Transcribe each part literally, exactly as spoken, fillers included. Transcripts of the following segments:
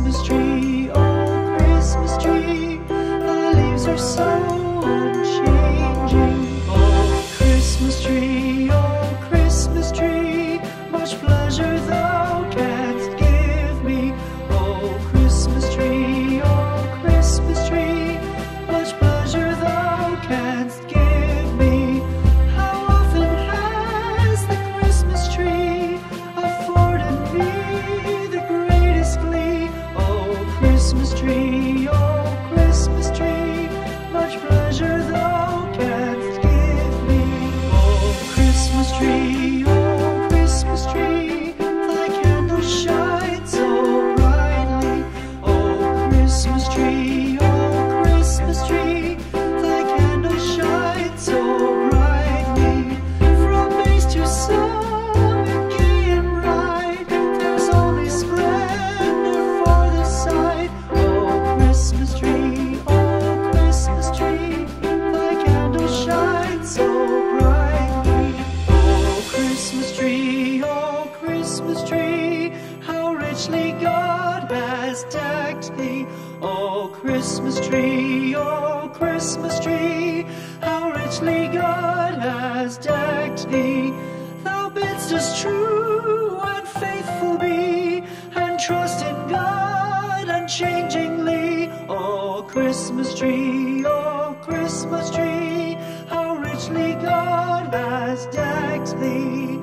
Christmas tree, oh Christmas tree, the leaves are so unchanging. Oh Christmas tree, oh Christmas tree, much pleasure thou canst give me. Oh Christmas tree, oh Christmas tree, much pleasure thou canst give me. How often has the Christmas tree afforded me the greatest glee? Oh Christmas tree, oh Christmas tree, much pleasure thou canst give me. Oh Christmas tree, oh Christmas tree, thy candles shine so brightly. Oh Christmas tree, oh Christmas tree, thy candles shine so brightly. From base to summit, gay and bright, there's only splendor for the sight. Oh Christmas tree, oh Christmas tree, thy candles shine so brightly. Oh Christmas tree, oh Christmas tree, how richly God has decked thee. Oh Christmas tree, oh Christmas tree, how richly God has decked thee. Thou bidst us true and faithful be, and trust in God unchangingly. Oh Christmas tree, oh Christmas tree, how richly God has decked thee.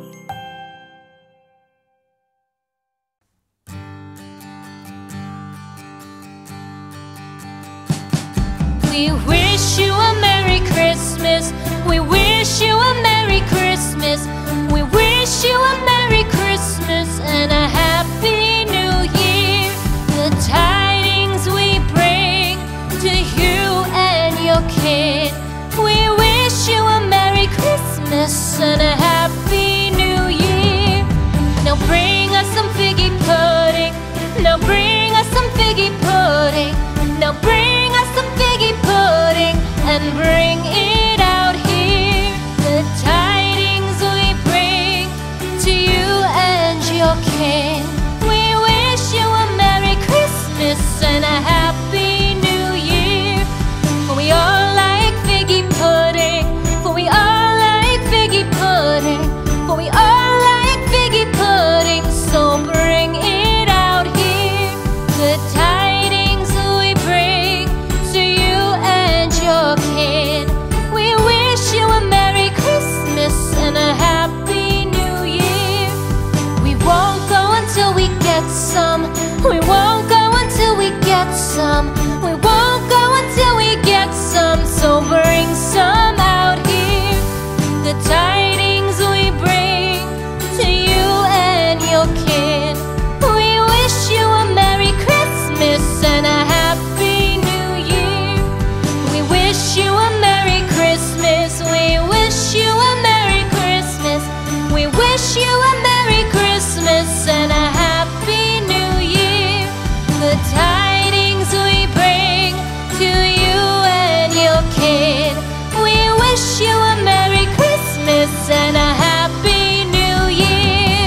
We wish you a Merry Christmas. We wish you a Merry Christmas. We wish you a Merry Christmas and a Happy New Year. The tidings we bring to you and your kid. We wish you a Merry Christmas and a Happy New Year. Now bring us some figgy pudding. Now bring us some figgy pudding. Now bring us some figgy pudding and bring it out here. The tidings we bring to you and your kin. We wish you a Merry Christmas and a Happy New Year. For we all like figgy pudding. For we all like figgy pudding. For we all like figgy pudding. So bring it out here. The tidings we bring to you and your kid. We wish you a Merry Christmas and a Happy New Year. We won't go until we get some. We won't go until we get some. We won't go until we get some. So bring some out here. The tidings we bring to you and your kid. We wish you a Merry Christmas and a Happy New Year. We wish you a Merry Christmas. We wish you a Merry Christmas. We wish you a Merry Christmas and a Happy New Year. The tidings we bring to you and your kid. We wish you a Merry Christmas and a Happy New Year.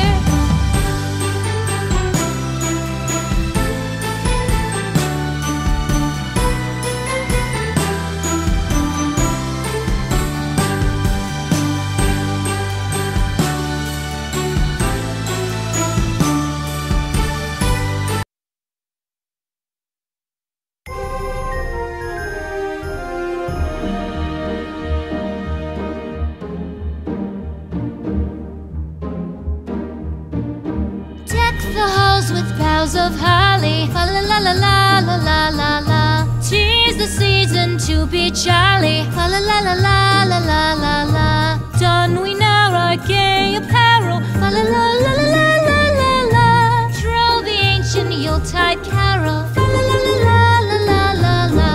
Deck the halls with boughs of holly. Fa la la la la la la la la. Tis the season to be jolly. Fa la la la la la la la la. Don we now our gay apparel. Fa la la la la la la la la. Troll the ancient Yuletide carol. Fa la la la la la la la la.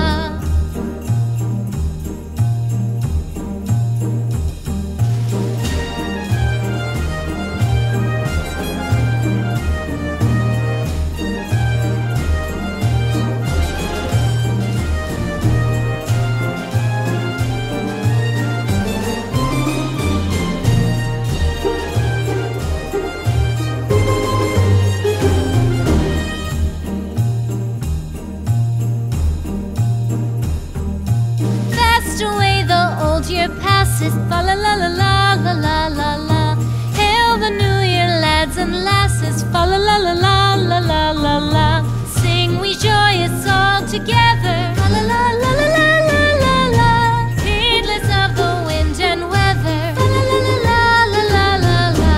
lasses, fa la la la la la la la la. Hail the new year, lads and lasses, fa la la la la la la la la. Sing we joyous all together, fa la la la la la la la la. Heedless of the wind and weather, fa la la la la la la la la.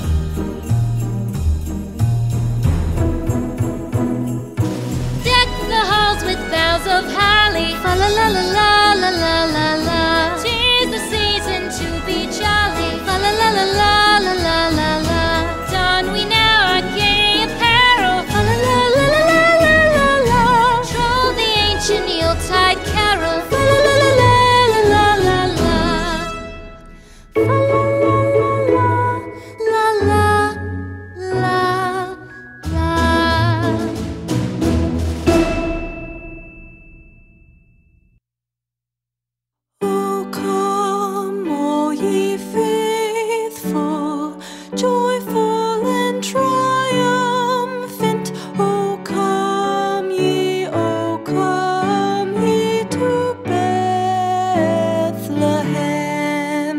Deck the halls with boughs of holly, fa la la la la la la la la. 'Tis the season to be jolly, fa la la la la la la la la. Don we now our gay apparel, fa la la la la la la la la. Troll the ancient Yuletide carol, fa la la la la la la la la. Fa la la la la la la. Oh, come, all ye faithful, joyful and triumphant. Oh, come ye, oh, come ye to Bethlehem.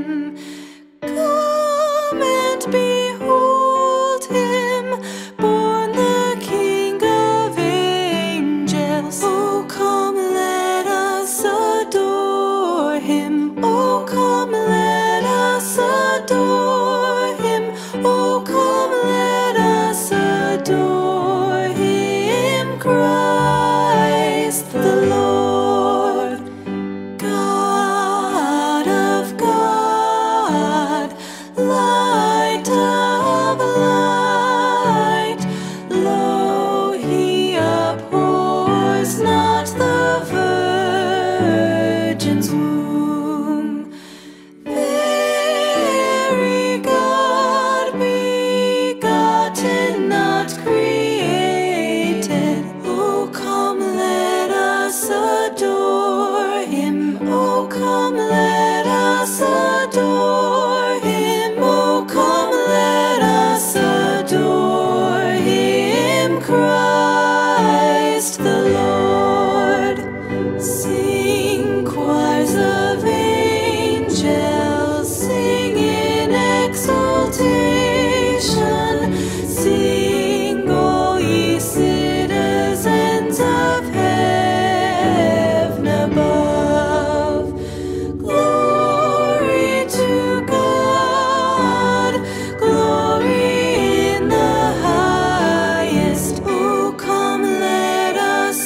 Come and behold him, born the King of angels. Oh, come, let us adore him. Oh, come, let us adore him. Oh, come, let us adore him. Christ the Lord, God of God, light of light. Lo, he abhors not the virgin's womb. Very God begotten, not created. Oh, come, let us adore him. Oh, come, let us adore him. Oh, come, let us adore him. Christ the Lord. Sing, choirs of angels, sing in exultation. Sing, all ye citizens of heaven above. Glory to God, glory in the highest. Oh, come, let us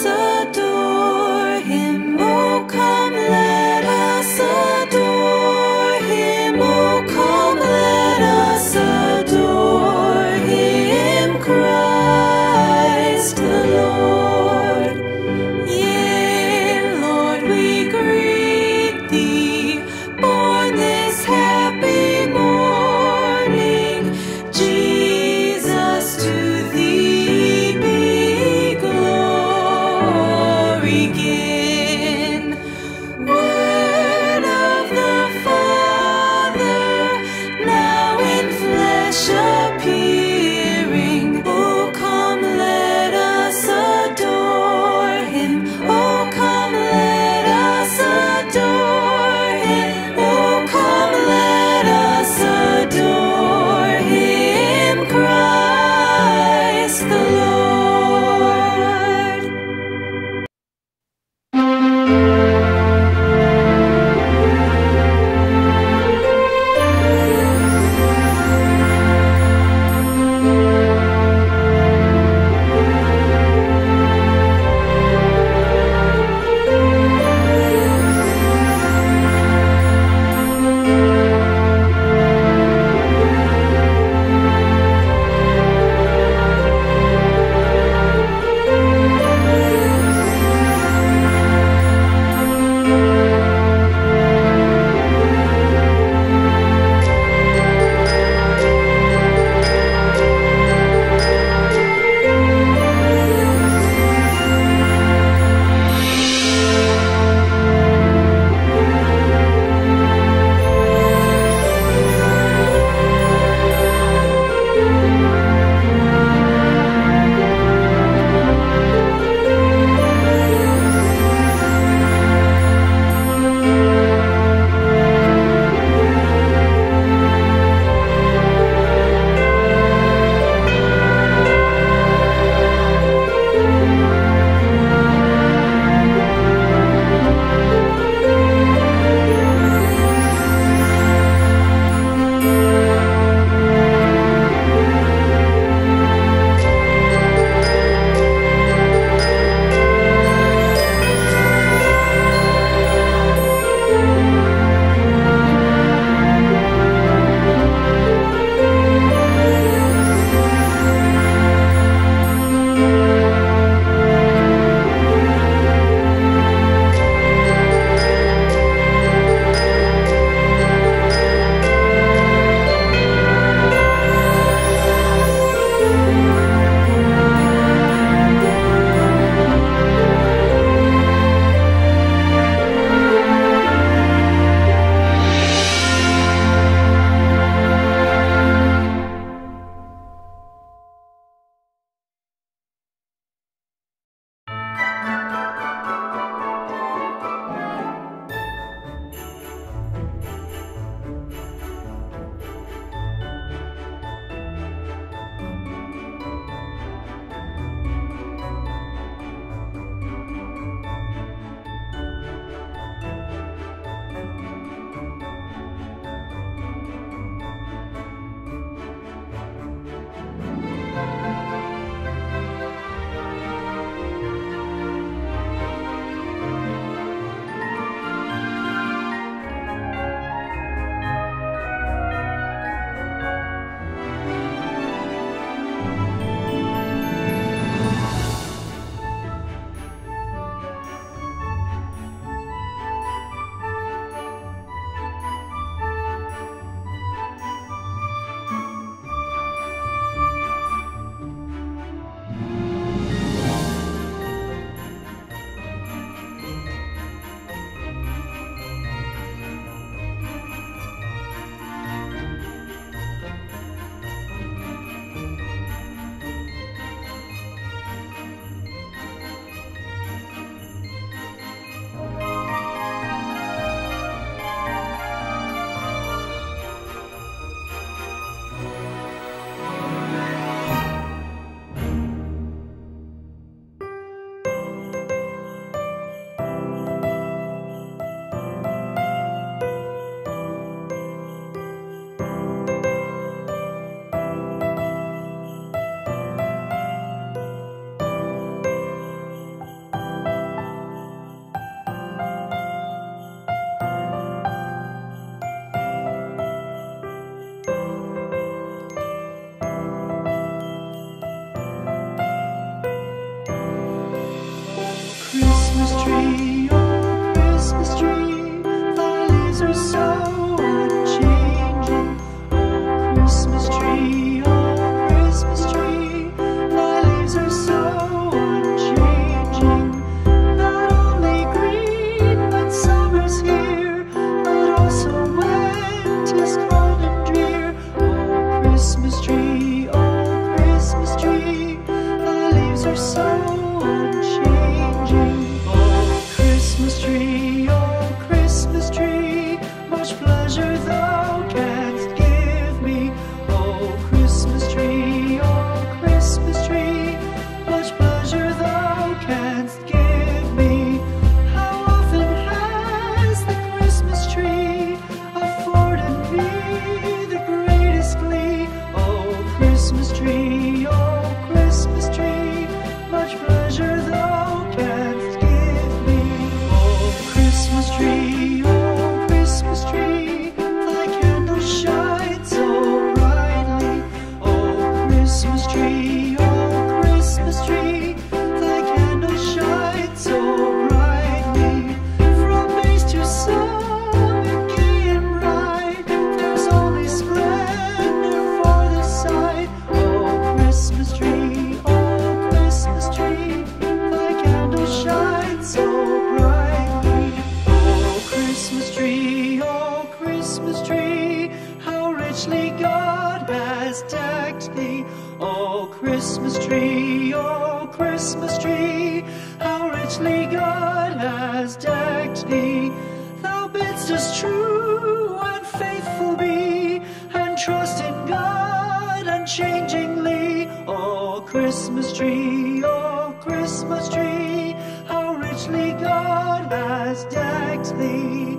richly God has decked thee. Thou bidst us true and faithful be, and trust in God unchangingly. O Christmas tree, O Christmas tree, how richly God has decked thee.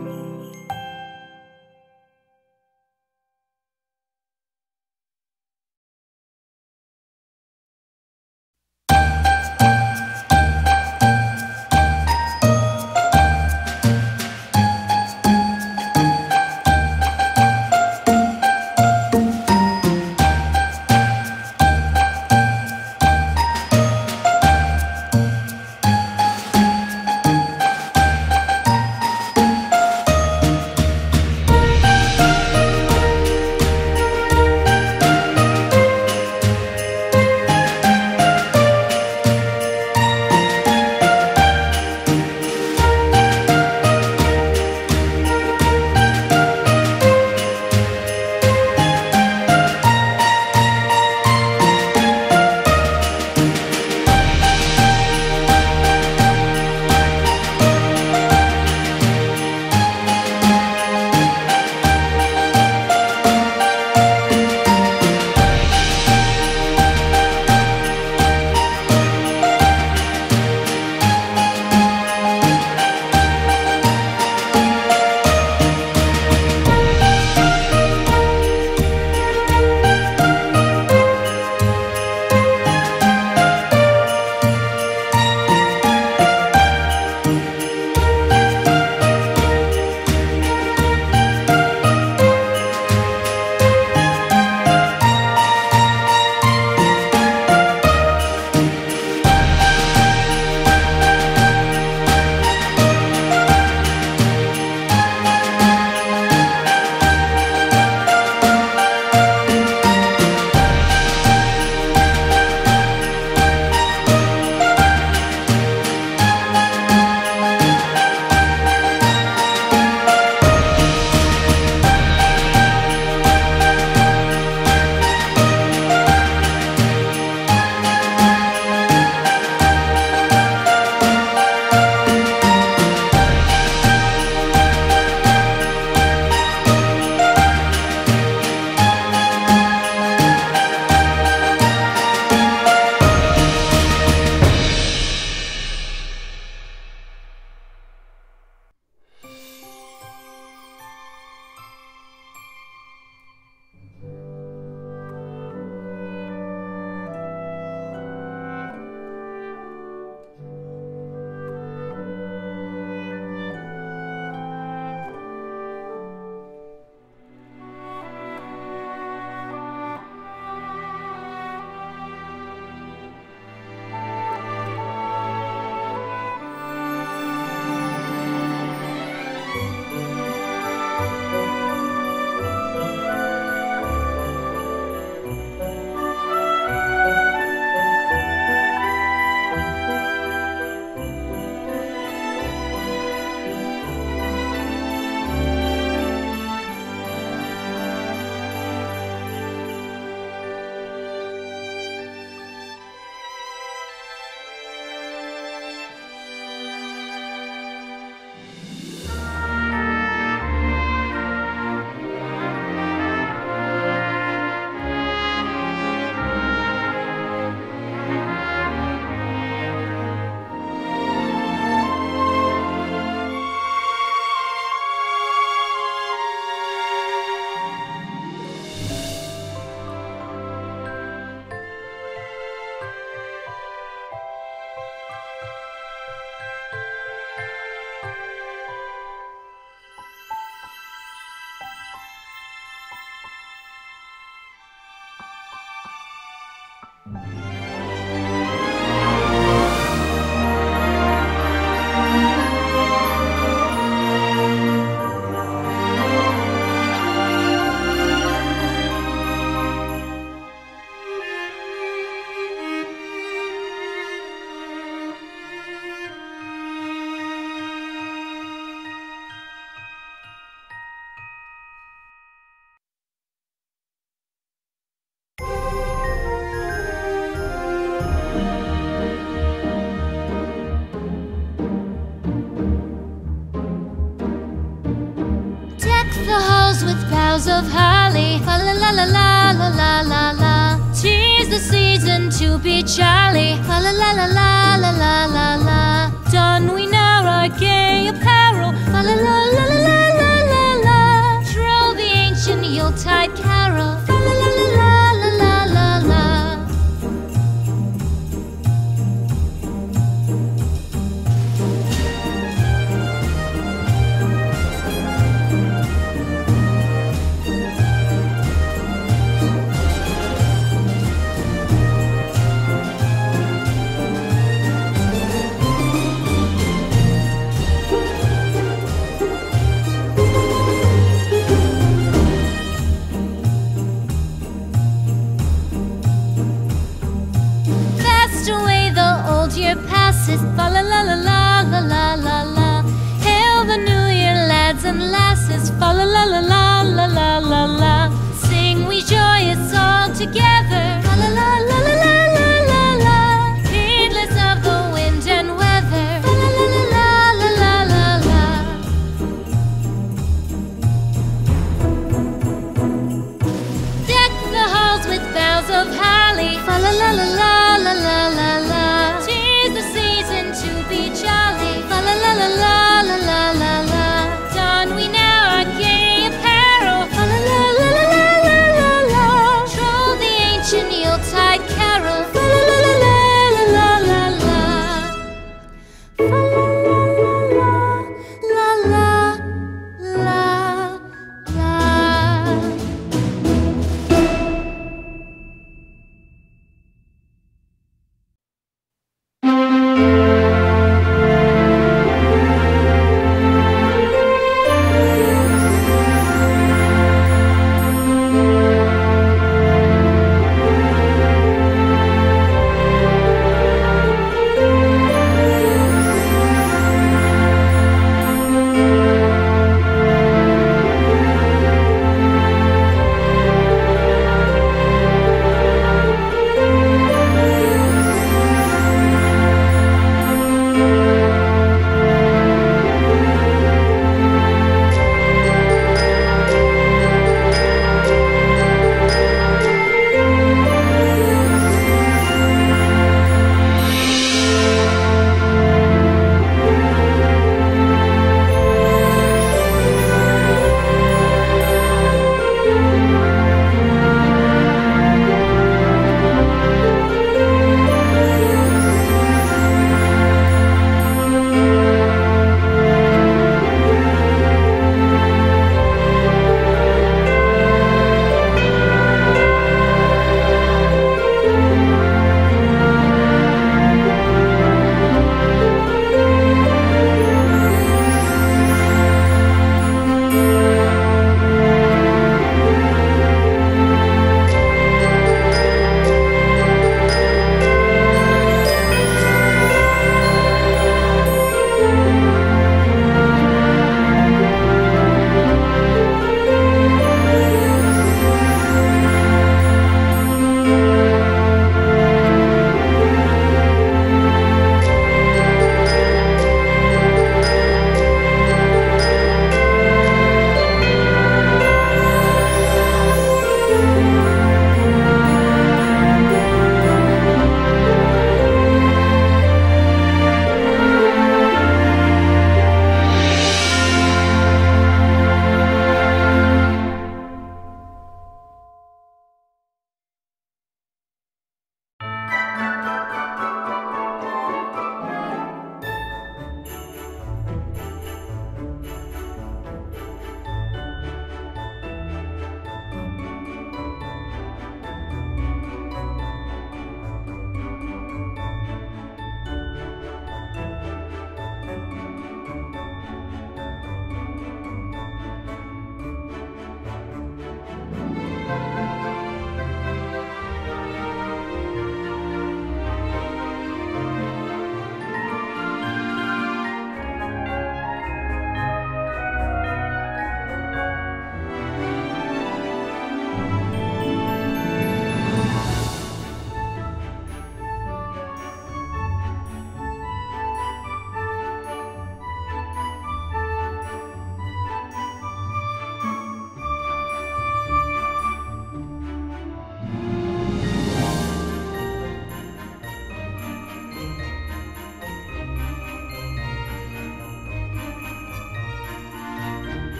boughs of holly. Fa la la la la la la la la. 'Tis the season to be jolly. Fa la la la la la la la la. Don we now our gay apparel. Fa la la la la la la la la. Troll the ancient Yuletide carol. Fa la la la la la la la la. Year passes, fa la la la la la la la la. Hail the new year, lads and lasses, fa la la la la la la la la. Sing we joyous all together, fa la la la la la la la la. Heedless of the wind and weather, fa la la la la la la la. Deck the halls with boughs of holly, fa la la la la la la la la. Fa la la la la la la la la. Don we now our gay apparel. Fa la la la la la la la la. Troll the ancient Yuletide carol. Fa la la la la la la la la. Fa la la la la la la.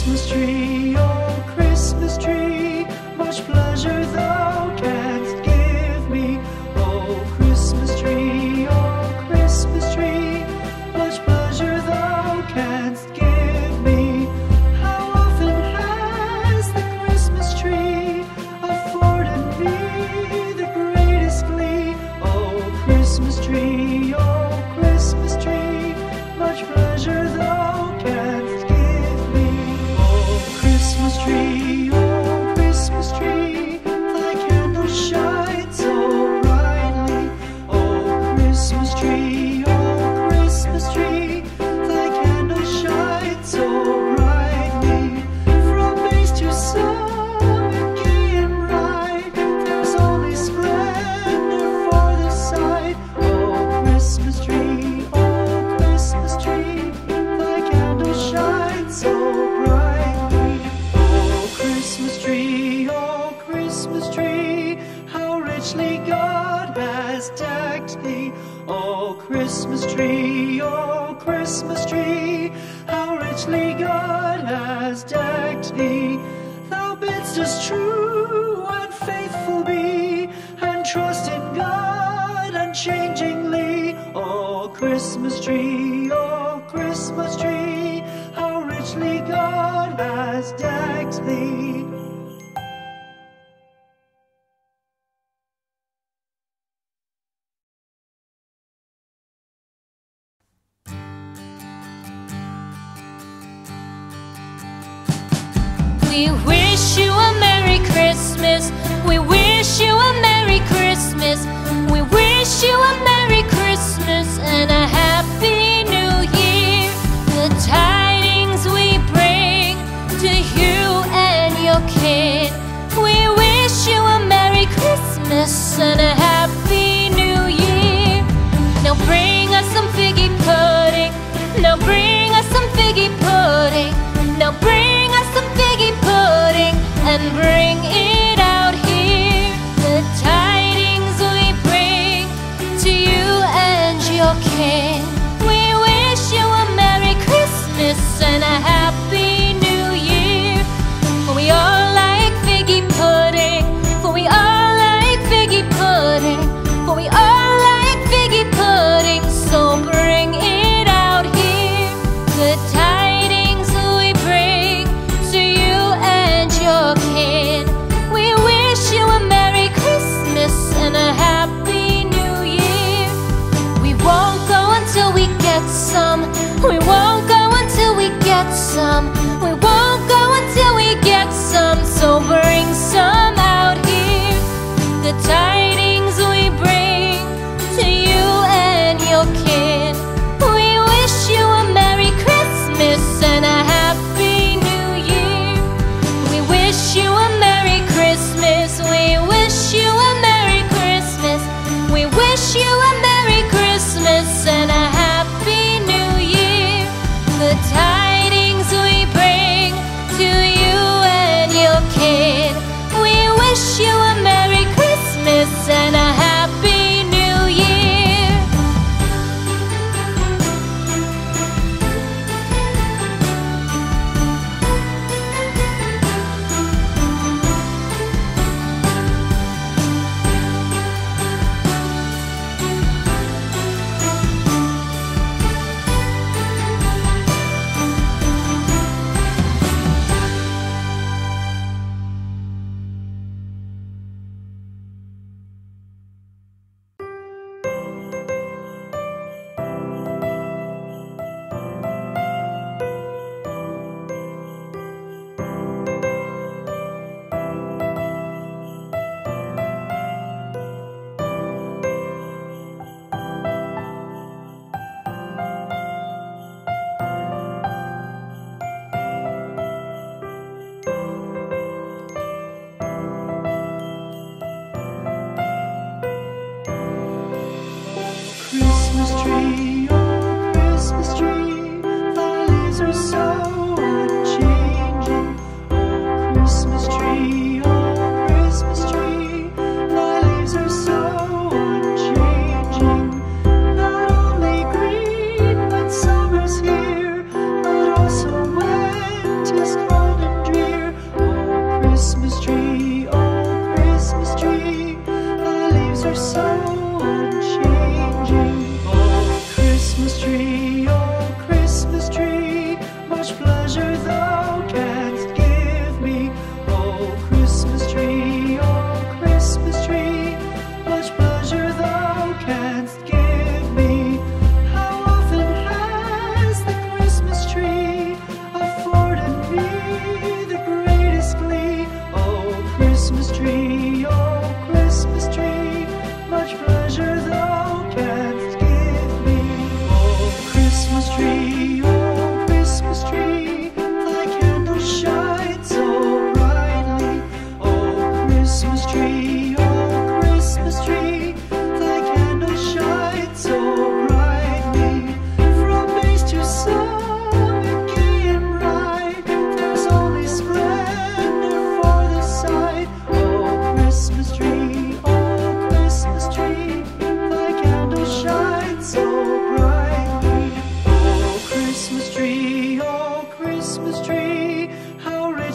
Christmas tree, oh Christmas tree, much pleasure thou canst give me. Oh Christmas tree, oh Christmas tree, much pleasure thou canst give me. How often has the Christmas tree afforded me the greatest glee? Oh Christmas tree, oh Christmas tree, much pleasure thou canst give me. Oh Christmas tree, oh Christmas tree, thy candles shine so brightly. Oh Christmas tree, oh Christmas tree, thy candles shine so brightly. From base to summit, gay and bright, there's only splendor for the sight. Oh Christmas tree, oh Christmas tree, thy candles shine so brightly. Oh Christmas tree, oh Christmas tree, how richly God has decked thee. Oh Christmas tree, oh Christmas tree, how richly God has decked thee. Thou bidst us true and faithful be, and trust in God unchangingly. Oh Christmas tree, oh Christmas tree, how richly God has decked thee. We wish you a Merry Christmas. We wish you a Merry Christmas. We wish you a Merry Christmas and a Happy New Year. The tidings we bring to you and your kin. We wish you a Merry Christmas and a Happy New Year. Now bring us some figgy pudding. Now bring us some figgy pudding. Now bring us some figgy pudding and bring it out here. The tidings we bring to you and your kin. We wish you a Merry Christmas and a Happy New Year. For we all like figgy pudding. For we all like figgy pudding. For we all like figgy pudding. So bring it out here. The tidings we bring to you and your kin.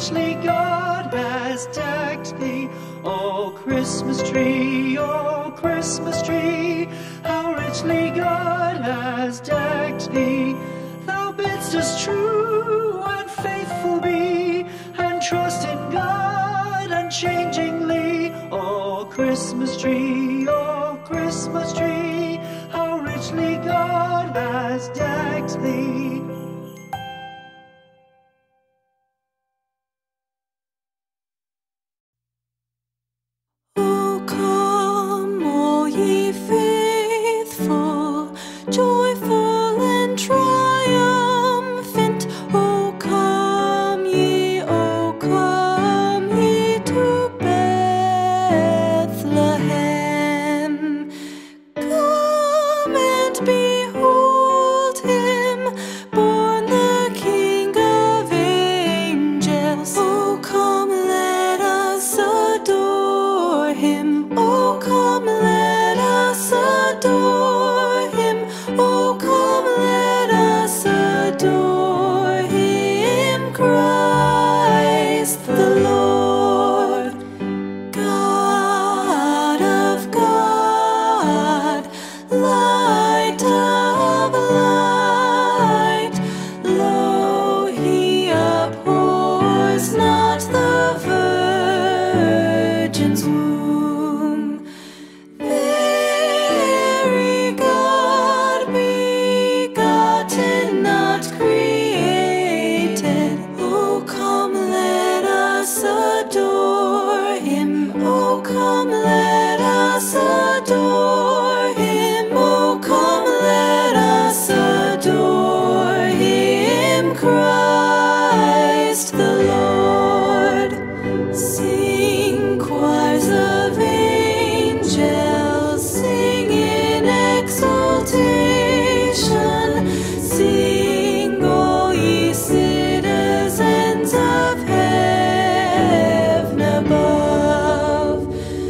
richly God has decked thee. O Christmas tree, O Christmas tree, how richly God has decked thee. Thou bidst us true and faithful be, and trust in God unchangingly. O Christmas tree, O Christmas tree, how richly God has decked thee. O come, all ye faithful, joyful and triumphant. O come ye, O come ye to Bethlehem. Come and behold him, born the King of angels. O come, let us adore him. O come, let us adore him. O come, let us adore him. Christ the Lord, God of God, light of light. Lo, he abhors not the virgin's womb. Very God begotten, not created. O come, let us adore him. O come, let us adore him. O come, let us adore him. Christ the Lord. Sing, choirs of angels, sing in exultation. Sing, all ye citizens of heaven above.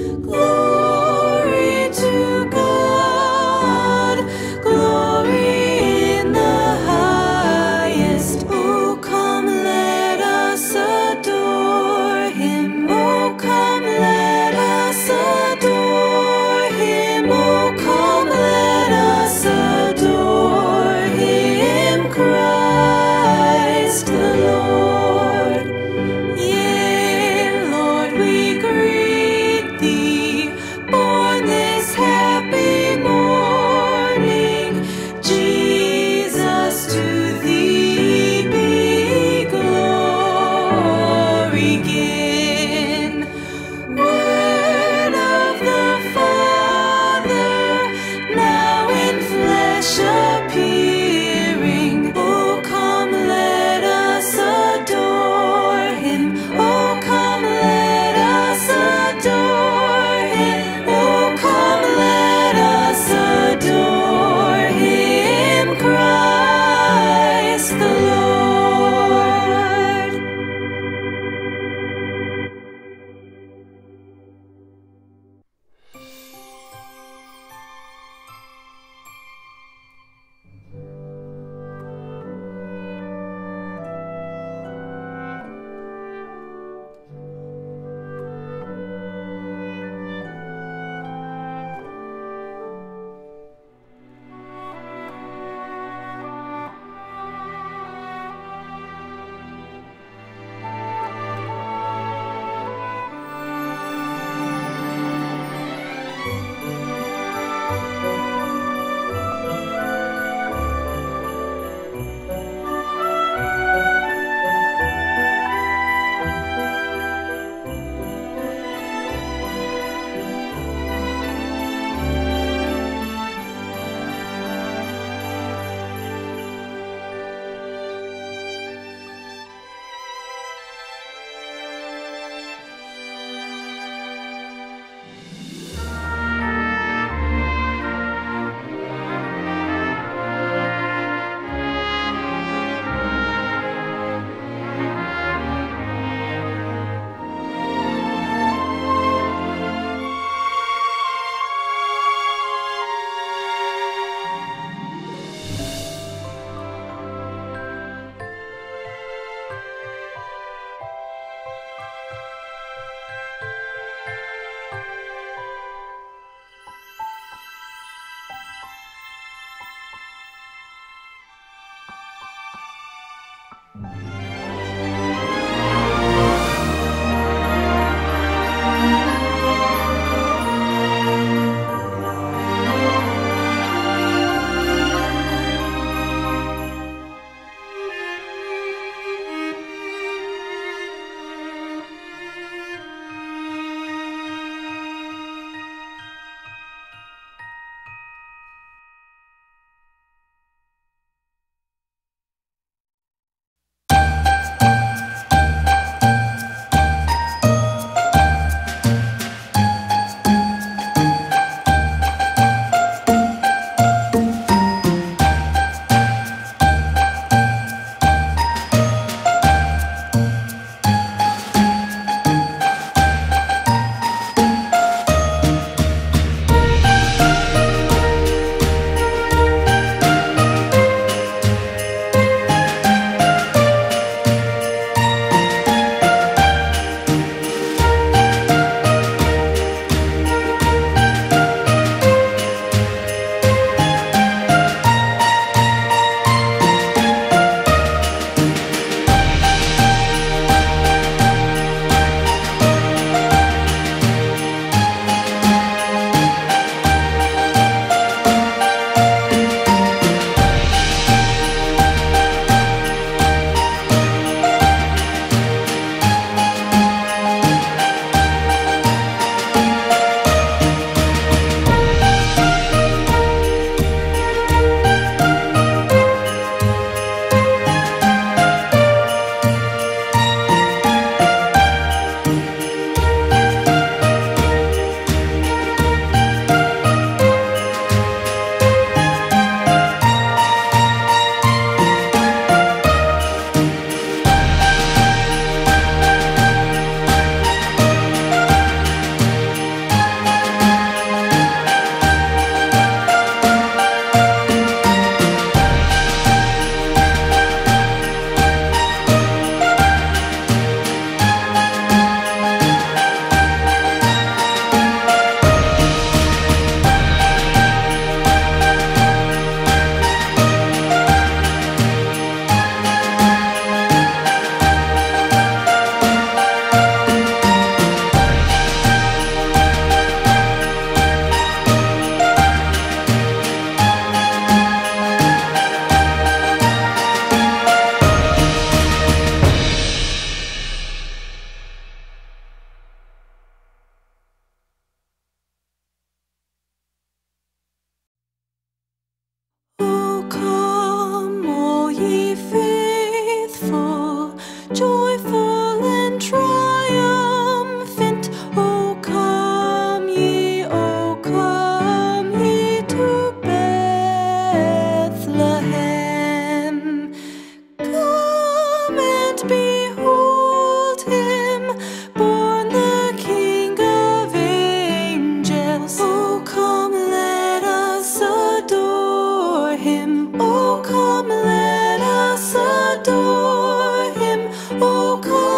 Glory to God, glory in the highest. O come, let us adore him. O come, let us adore him. O come, let us adore him. Christ the Lord. Yea, Lord, we greet thee, born this happy morning. Jesus, to thee be glory given. Word of the Father, now in flesh appearing. O come, let us adore him. O come, let us adore him. O come, let us adore him. Christ the Lord.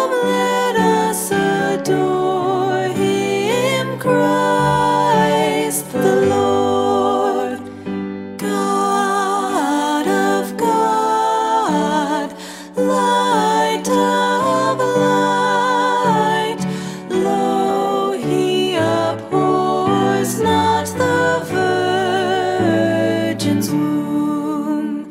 come, let us adore him, Christ the Lord, God of God, light of light. Lo, he abhors not the virgin's womb.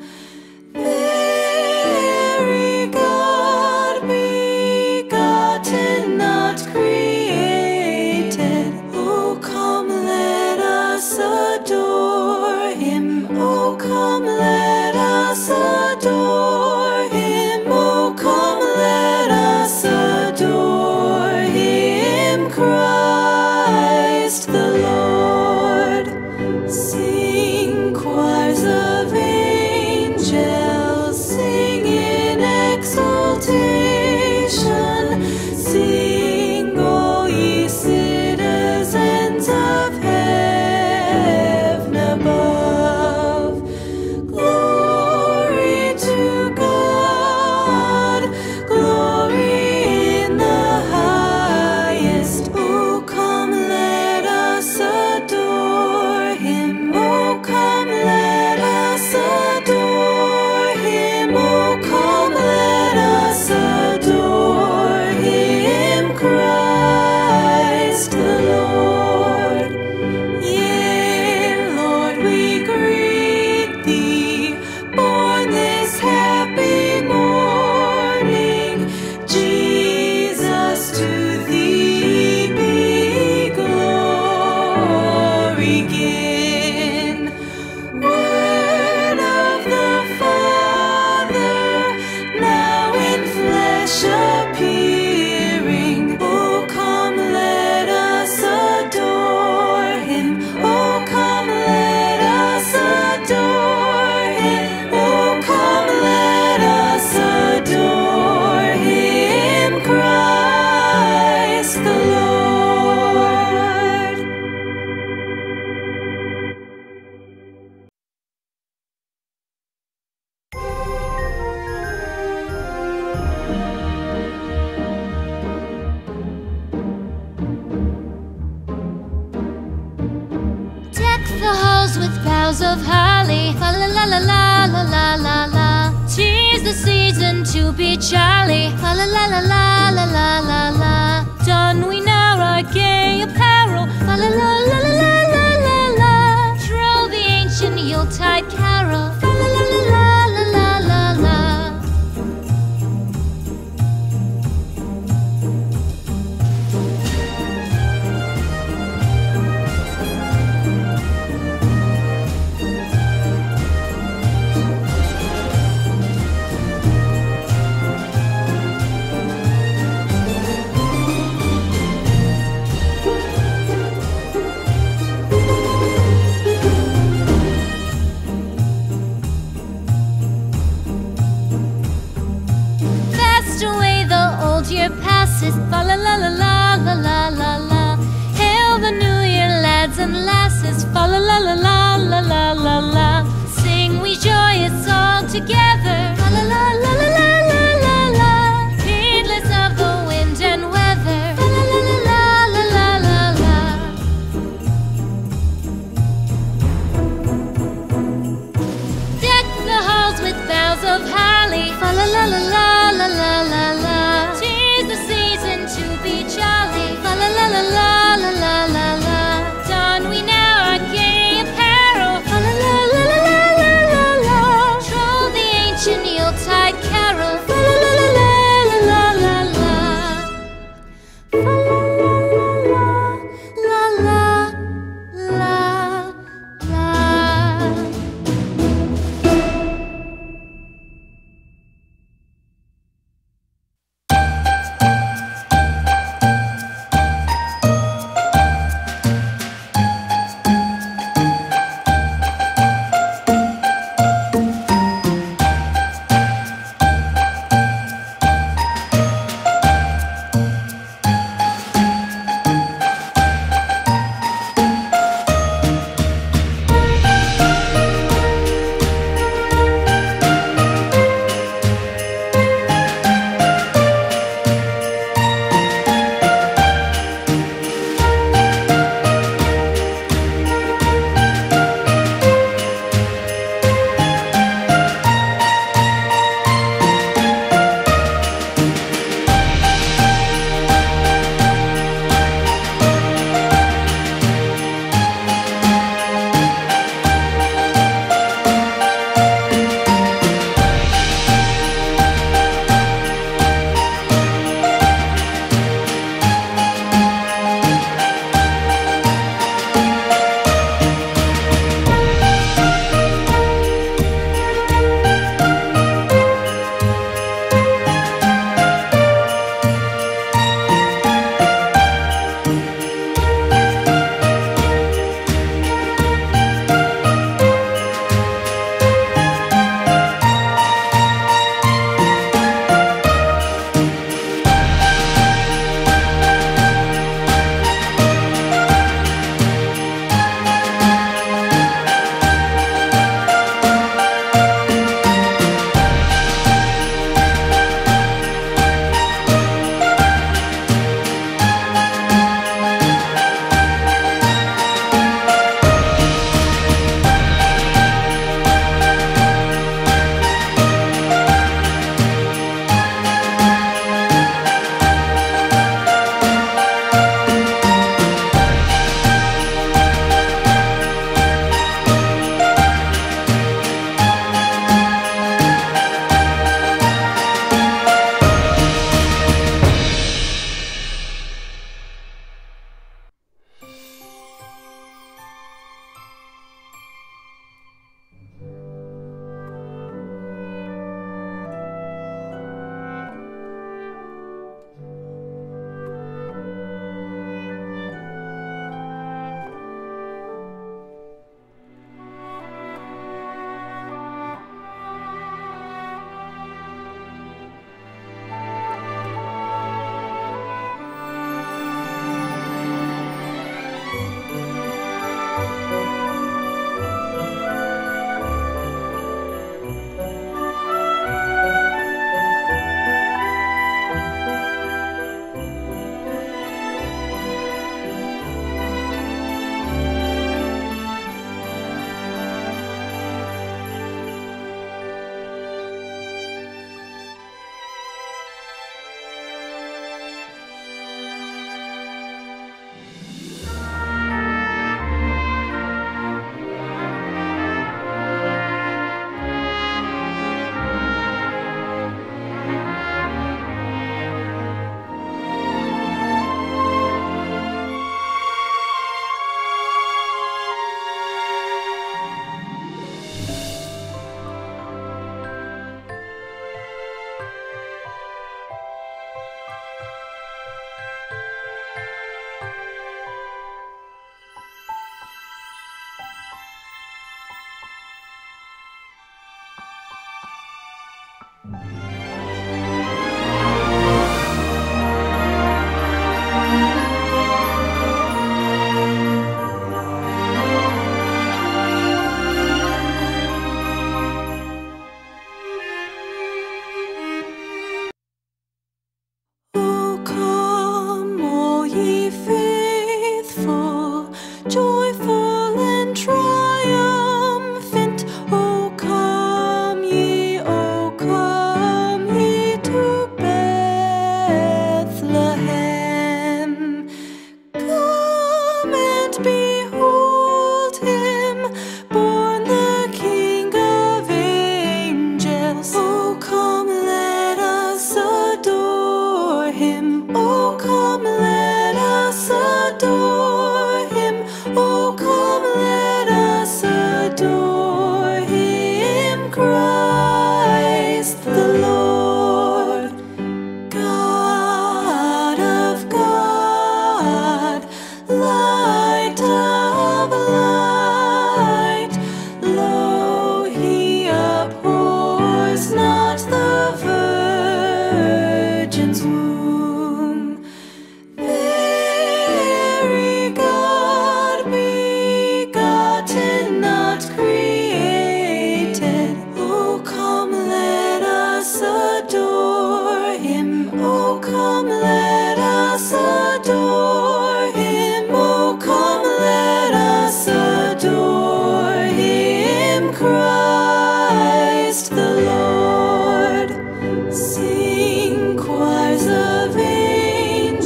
Very God begotten, not created. Oh, come, let us adore him. Oh, come, let us adore him. Oh, come, let us adore him, Christ the Lord. Sing, choirs of angels, sing in exultation. Sing, all ye citizens of heaven above. Glory to God, glory in the highest. Oh, come, let us adore him. Oh, come, let us adore him. Oh, come, let us adore him, Christ the Lord. Yea, Lord, we greet thee, born this happy morning. Jesus, to thee be glory given. Word of the Father, now in flesh appearing. Oh, come, let us adore him. Oh, come, let us adore him. Oh, come, let us adore him, Christ the Lord. Deck the halls with boughs of holly. Fa la la la la la la la la. 'Tis the season to be jolly. Fa la la la la la la la la. Don we now our gay apparel. Fa la la la la la la la la. Troll the ancient Yuletide carol. Fa la la la la la la la la. Fast away the old year passes. Fa la la la la la la la la. Hail the new year, lads and lasses. Fa la la la la la la la la. Sing we joyous all together. Fa la la la la la la la la. Heedless of the wind and weather. Fa la la la la la la la la. Deck the halls with boughs of holly. Fa la la la la la la la la. 'Tis the season to be jolly. Fa la la la la la la la la. Don we now our gay apparel. Fa la la la la la la la la. Troll the ancient Yuletide carol. Fa la la la la la la la la. Fa la la la la la la la.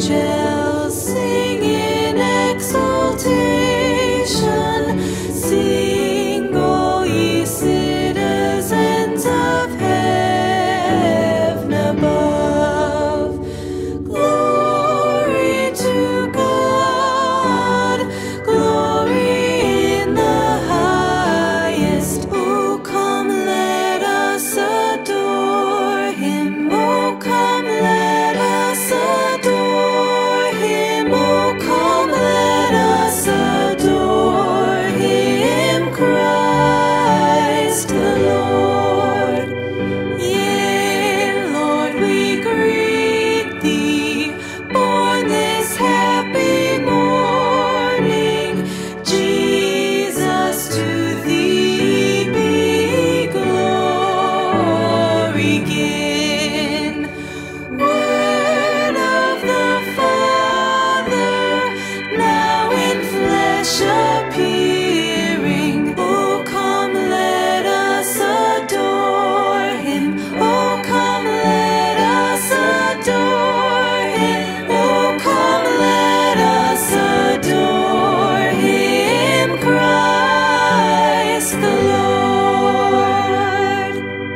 angels sing in exultation. Sing, O ye citizens of heaven above. Glory to God, glory in the highest. Oh, come, let us adore Him. Oh, come, let us adore Him. Oh, come, let us adore Him, Christ the Lord. Yea, Lord, we greet Thee, born this happy morning. Jesus, to Thee be glory given. Word of the Father, now in flesh appearing. Oh, come, let us adore Him. Oh, come, let us adore Him. Oh, come, let us adore Him, Christ the Lord.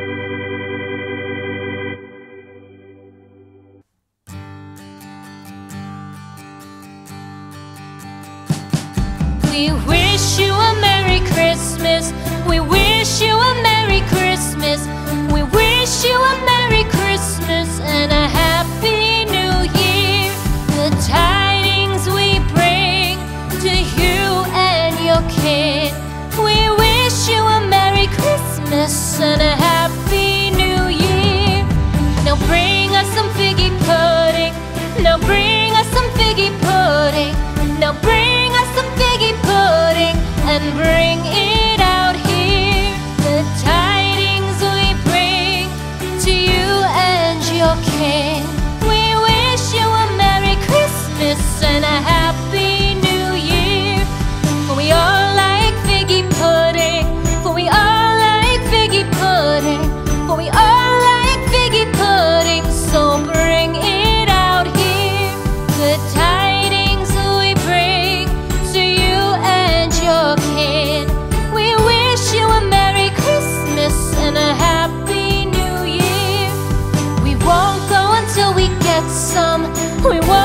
We wish you a Merry Christmas. We wish you a Merry Christmas. We wish you a Merry Christmas and a Happy New Year. The tidings we bring to you and your kin. We wish you a Merry Christmas and a Happy New Year. Now bring us some figgy pudding. Now bring us some figgy pudding. Now bring us some figgy pudding and bring it out here. The tidings we bring to you and your kin. We wish you a Merry Christmas and a Happy New Year. For we all like figgy pudding. For we all like figgy pudding. For we all like figgy pudding. So bring it out here. The tidings we bring to you and your kin. We wish you a Merry Christmas and a Happy New Year. We won't go until we get some. We won't